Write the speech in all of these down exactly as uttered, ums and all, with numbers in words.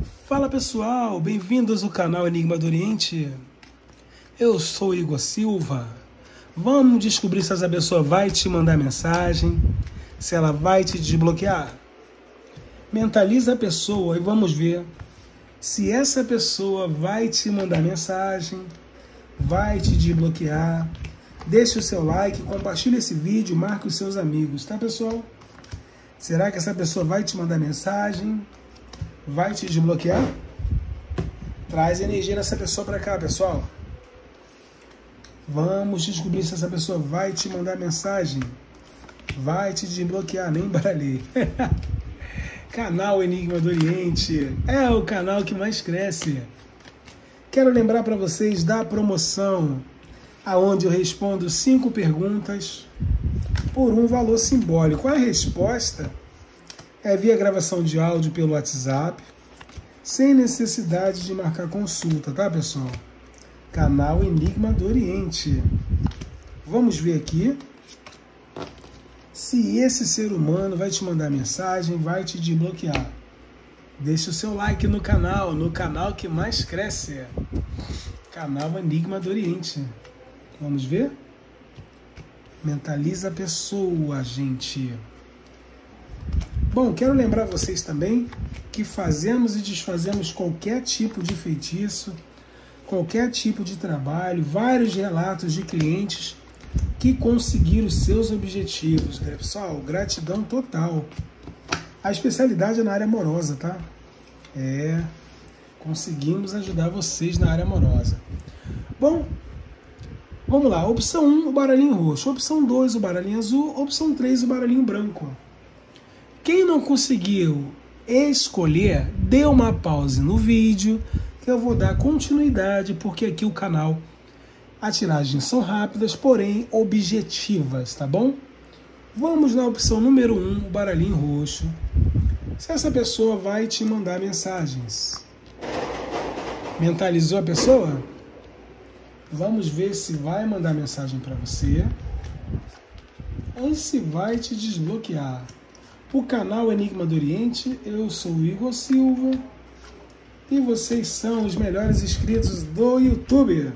Fala pessoal, bem-vindos ao canal Enigma do Oriente. Eu sou Igor Silva. Vamos descobrir se essa pessoa vai te mandar mensagem, se ela vai te desbloquear. Mentaliza a pessoa e vamos ver se essa pessoa vai te mandar mensagem, vai te desbloquear. Deixe o seu like, compartilhe esse vídeo, marque os seus amigos, tá pessoal? Será que essa pessoa vai te mandar mensagem? Vai te desbloquear? Traz energia dessa pessoa para cá, pessoal. Vamos descobrir se essa pessoa vai te mandar mensagem. Vai te desbloquear, nem baralhei. Canal Enigma do Oriente é o canal que mais cresce. Quero lembrar para vocês da promoção, aonde eu respondo cinco perguntas por um valor simbólico. A resposta é via gravação de áudio pelo WhatsApp, sem necessidade de marcar consulta, tá, pessoal? Canal Enigma do Oriente. Vamos ver aqui se esse ser humano vai te mandar mensagem, vai te desbloquear. Deixe o seu like no canal, no canal que mais cresce. Canal Enigma do Oriente. Vamos ver? Mentaliza a pessoa, gente. Bom, quero lembrar vocês também que fazemos e desfazemos qualquer tipo de feitiço, qualquer tipo de trabalho, vários relatos de clientes que conseguiram seus objetivos. Pessoal, gratidão total. A especialidade é na área amorosa, tá? É, conseguimos ajudar vocês na área amorosa. Bom, vamos lá. Opção um, o baralhinho roxo. Opção dois, o baralhinho azul. Opção três, o baralhinho branco. Quem não conseguiu escolher, dê uma pausa no vídeo, que eu vou dar continuidade, porque aqui o canal, as tiragens são rápidas, porém objetivas, tá bom? Vamos na opção número um, o baralhinho roxo. Se essa pessoa vai te mandar mensagens. Mentalizou a pessoa? Vamos ver se vai mandar mensagem para você ou se vai te desbloquear. O canal Enigma do Oriente, eu sou o Igor Silva e vocês são os melhores inscritos do YouTube.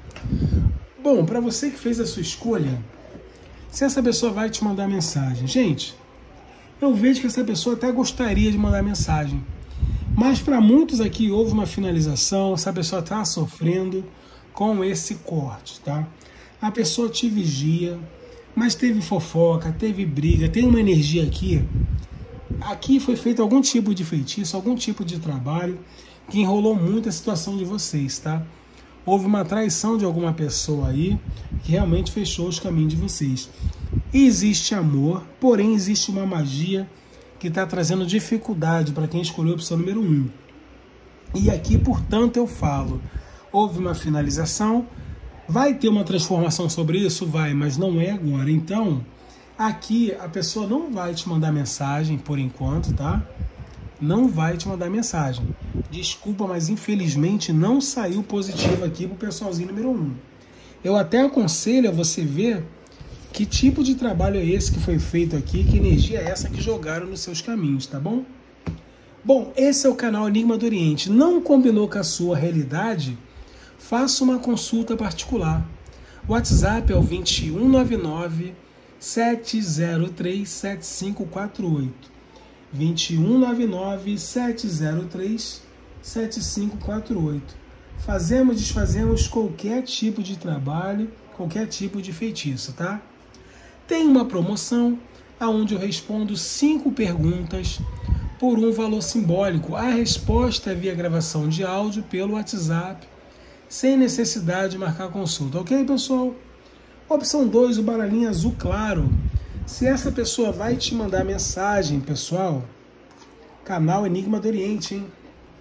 Bom, para você que fez a sua escolha, se essa pessoa vai te mandar mensagem. Gente, eu vejo que essa pessoa até gostaria de mandar mensagem, mas para muitos aqui houve uma finalização, essa pessoa está sofrendo com esse corte, tá? A pessoa te vigia, mas teve fofoca, teve briga, tem uma energia aqui. Aqui foi feito algum tipo de feitiço, algum tipo de trabalho que enrolou muito a situação de vocês, tá? Houve uma traição de alguma pessoa aí que realmente fechou os caminhos de vocês. E existe amor, porém existe uma magia que está trazendo dificuldade para quem escolheu a opção número um. E aqui, portanto, eu falo, houve uma finalização. Vai ter uma transformação sobre isso? Vai, mas não é agora. Então, aqui a pessoa não vai te mandar mensagem por enquanto, tá? Não vai te mandar mensagem. Desculpa, mas infelizmente não saiu positivo aqui pro pessoalzinho número um. Eu até aconselho a você ver que tipo de trabalho é esse que foi feito aqui, que energia é essa que jogaram nos seus caminhos, tá bom? Bom, esse é o canal Enigma do Oriente. Não combinou com a sua realidade? Faça uma consulta particular. O WhatsApp é o dois um nove nove, sete zero três, sete cinco quatro oito. dois um nove nove, sete zero três, sete cinco quatro oito. Fazemos, desfazemos qualquer tipo de trabalho, qualquer tipo de feitiço, tá? Tem uma promoção onde eu respondo cinco perguntas por um valor simbólico. A resposta é via gravação de áudio pelo WhatsApp, sem necessidade de marcar consulta, ok, pessoal? Opção dois, o baralhinho azul claro. Se essa pessoa vai te mandar mensagem, pessoal, canal Enigma do Oriente, hein?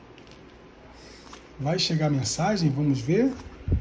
Vai chegar mensagem, vamos ver?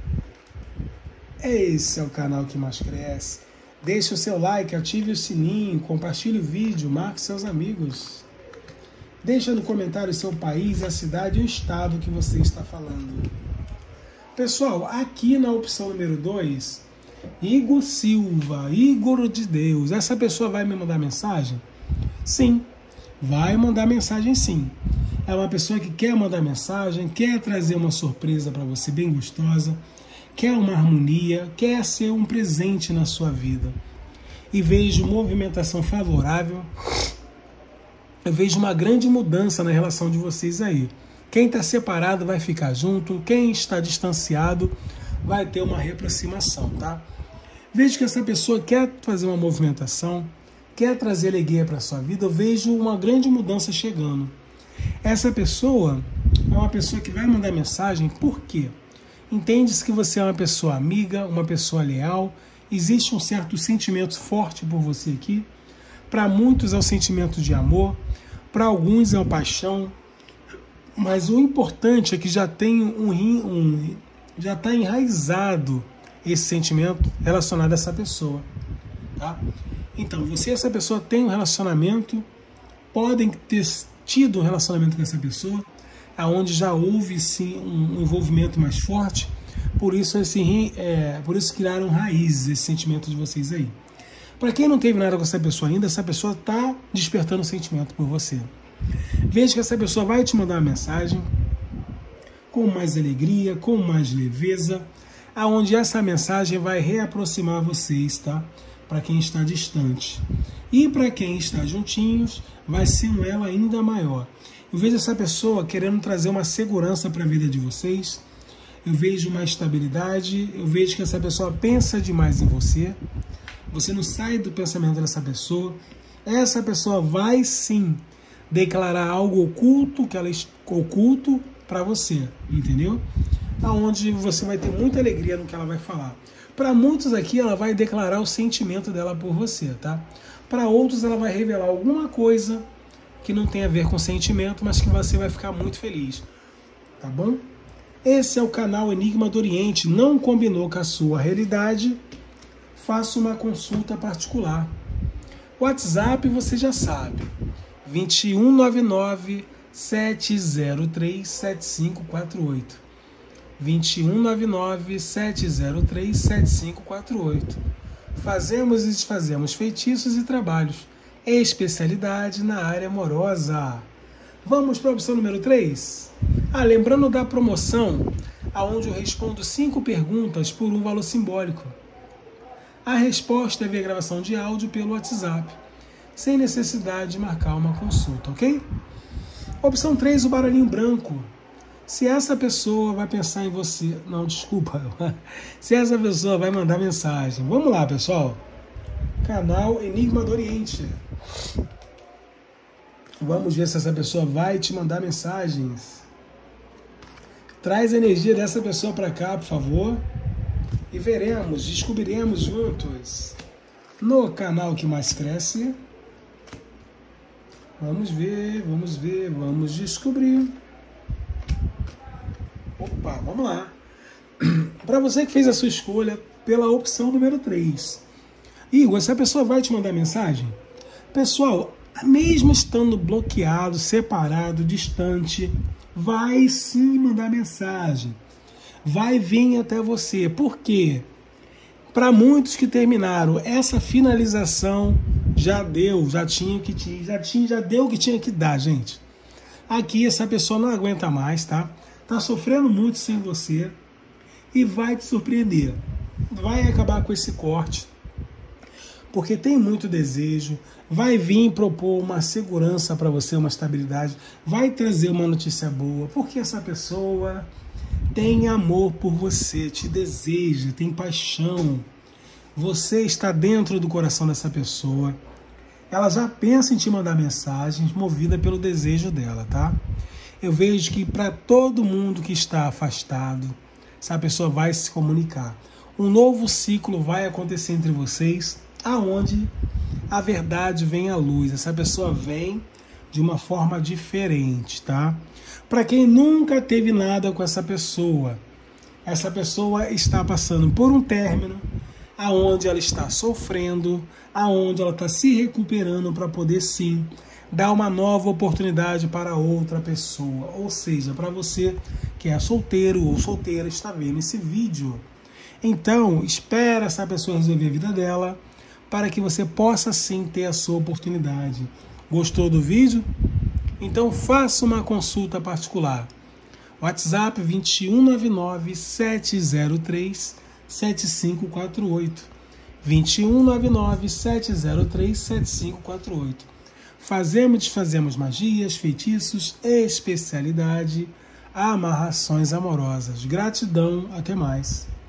Esse é o canal que mais cresce. Deixe o seu like, ative o sininho, compartilhe o vídeo, marque seus amigos. Deixa no comentário o seu país, a cidade e o estado que você está falando. Pessoal, aqui na opção número dois, Igor Silva, Igor de Deus, essa pessoa vai me mandar mensagem? Sim, vai mandar mensagem sim. É uma pessoa que quer mandar mensagem, quer trazer uma surpresa para você bem gostosa, quer uma harmonia, quer ser um presente na sua vida. E vejo movimentação favorável, eu vejo uma grande mudança na relação de vocês aí. Quem está separado vai ficar junto, quem está distanciado vai ter uma reaproximação, tá? Vejo que essa pessoa quer fazer uma movimentação, quer trazer alegria para a sua vida, eu vejo uma grande mudança chegando. Essa pessoa é uma pessoa que vai mandar mensagem, por quê? Entende-se que você é uma pessoa amiga, uma pessoa leal, existe um certo sentimento forte por você aqui. Para muitos é o sentimento de amor, para alguns é uma paixão, mas o importante é que já tem um, um já está enraizado esse sentimento relacionado a essa pessoa, tá? Então, você e essa pessoa tem um relacionamento, podem ter tido um relacionamento com essa pessoa, aonde já houve sim um envolvimento mais forte, por isso assim, é, por isso criaram raízes esse sentimento de vocês aí. Para quem não teve nada com essa pessoa ainda, essa pessoa está despertando um sentimento por você. Veja que essa pessoa vai te mandar uma mensagem com mais alegria, com mais leveza, aonde essa mensagem vai reaproximar vocês, tá? Para quem está distante. E para quem está juntinhos, vai ser um elo ainda maior. Eu vejo essa pessoa querendo trazer uma segurança para a vida de vocês. Eu vejo uma estabilidade. Eu vejo que essa pessoa pensa demais em você. Você não sai do pensamento dessa pessoa. Essa pessoa vai sim declarar algo oculto, que ela oculto para você, entendeu? Aonde você vai ter muita alegria no que ela vai falar. Para muitos aqui, ela vai declarar o sentimento dela por você, tá? Para outros, ela vai revelar alguma coisa que não tem a ver com sentimento, mas que você vai ficar muito feliz, tá bom? Esse é o canal Enigma do Oriente. Não combinou com a sua realidade? Faça uma consulta particular. WhatsApp você já sabe. dois um nove nove, sete zero três, sete cinco quatro oito. dois um nove nove, sete zero três, sete cinco quatro oito. Fazemos e desfazemos feitiços e trabalhos. Especialidade na área amorosa. Vamos para a opção número três? Ah, lembrando da promoção, onde eu respondo cinco perguntas por um valor simbólico. A resposta é via gravação de áudio pelo WhatsApp, sem necessidade de marcar uma consulta, ok? Opção três, o baralhinho branco. Se essa pessoa vai pensar em você... Não, desculpa. Se essa pessoa vai mandar mensagem. Vamos lá, pessoal. Canal Enigma do Oriente. Vamos ver se essa pessoa vai te mandar mensagens. Traz a energia dessa pessoa para cá, por favor. E veremos, descobriremos juntos. No canal que mais cresce. Vamos ver, vamos ver, vamos descobrir. Opa, vamos lá. Para você que fez a sua escolha pela opção número três. Igor, essa pessoa vai te mandar mensagem? Pessoal, mesmo estando bloqueado, separado, distante, vai sim mandar mensagem. Vai vir até você. Por quê? Para muitos que terminaram, essa finalização já deu, já tinha que já tinha, já deu o que tinha que dar, gente. Aqui essa pessoa não aguenta mais, tá? Tá sofrendo muito sem você e vai te surpreender. Vai acabar com esse corte, porque tem muito desejo, vai vir propor uma segurança para você, uma estabilidade, vai trazer uma notícia boa, porque essa pessoa tem amor por você, te deseja, tem paixão. Você está dentro do coração dessa pessoa. Ela já pensa em te mandar mensagens movida pelo desejo dela, tá? Eu vejo que para todo mundo que está afastado, essa pessoa vai se comunicar. Um novo ciclo vai acontecer entre vocês, aonde a verdade vem à luz. Essa pessoa vem de uma forma diferente, tá? Para quem nunca teve nada com essa pessoa, essa pessoa está passando por um término, aonde ela está sofrendo, aonde ela está se recuperando para poder sim dar uma nova oportunidade para outra pessoa. Ou seja, para você que é solteiro ou solteira, está vendo esse vídeo. Então, espera essa pessoa resolver a vida dela para que você possa sim ter a sua oportunidade. Gostou do vídeo? Então faça uma consulta particular. WhatsApp vinte e um nove nove, sete zero três, sete cinco quatro oito. vinte e um nove nove, sete zero três, sete cinco quatro oito. Fazemos e desfazemos magias, feitiços, especialidade, amarrações amorosas. Gratidão, até mais.